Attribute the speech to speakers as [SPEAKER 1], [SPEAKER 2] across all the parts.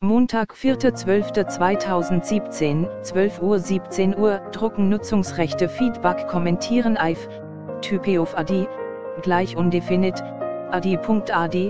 [SPEAKER 1] Montag, 4.12.2017, 12:17 Uhr, Drucken Nutzungsrechte Feedback kommentieren Eif, Type of AD, gleich undefinit, AD.AD,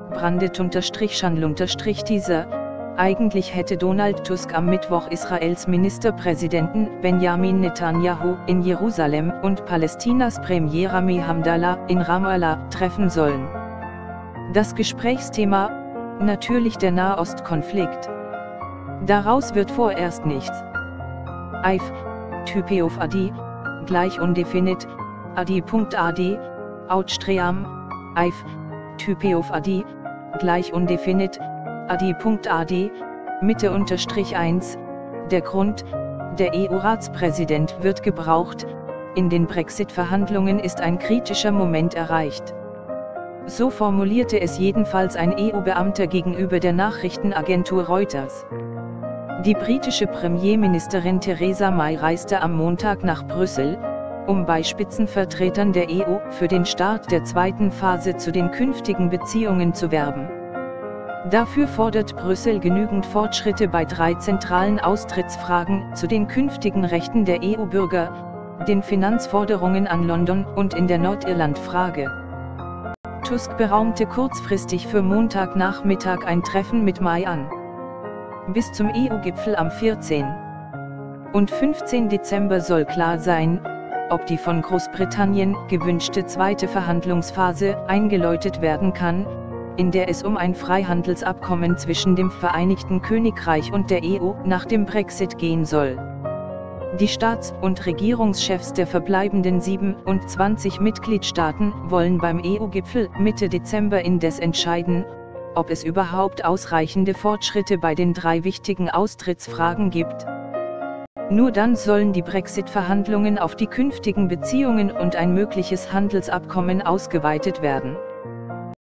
[SPEAKER 1] brandet_Schandl_Teaser. Eigentlich hätte Donald Tusk am Mittwoch Israels Ministerpräsidenten Benjamin Netanyahu in Jerusalem und Palästinas Premier Rami Hamdallah in Ramallah treffen sollen. Das Gesprächsthema: natürlich der Nahostkonflikt. Daraus wird vorerst nichts. Eif, Type of AD, gleich undefinit, AD.AD, Outstream, Eif, Type of AD, gleich undefinit, AD.AD, Mitte_1, der Grund: der EU-Ratspräsident wird gebraucht, in den Brexit-Verhandlungen ist ein kritischer Moment erreicht. So formulierte es jedenfalls ein EU-Beamter gegenüber der Nachrichtenagentur Reuters. Die britische Premierministerin Theresa May reiste am Montag nach Brüssel, um bei Spitzenvertretern der EU für den Start der zweiten Phase zu den künftigen Beziehungen zu werben. Dafür fordert Brüssel genügend Fortschritte bei 3 zentralen Austrittsfragen zu den künftigen Rechten der EU-Bürger, den Finanzforderungen an London und in der Nordirland-Frage. Tusk beraumte kurzfristig für Montagnachmittag ein Treffen mit May an. Bis zum EU-Gipfel am 14. und 15. Dezember soll klar sein, ob die von Großbritannien gewünschte zweite Verhandlungsphase eingeläutet werden kann, in der es um ein Freihandelsabkommen zwischen dem Vereinigten Königreich und der EU nach dem Brexit gehen soll. Die Staats- und Regierungschefs der verbleibenden 27 Mitgliedstaaten wollen beim EU-Gipfel Mitte Dezember indes entscheiden, ob es überhaupt ausreichende Fortschritte bei den 3 wichtigen Austrittsfragen gibt. Nur dann sollen die Brexit-Verhandlungen auf die künftigen Beziehungen und ein mögliches Handelsabkommen ausgeweitet werden.